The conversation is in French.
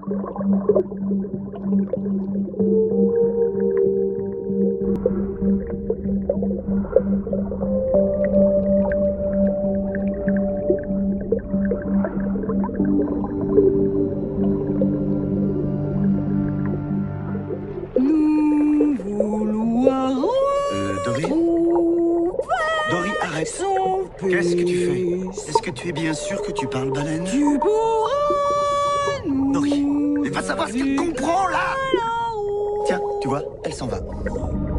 Dory, arrête. Qu'est-ce que tu fais? Est-ce que tu es bien sûr que tu parles baleine? Tu pourras nous... Dory, mais va savoir ce qu'elle comprend, là! Tiens, tu vois, elle s'en va.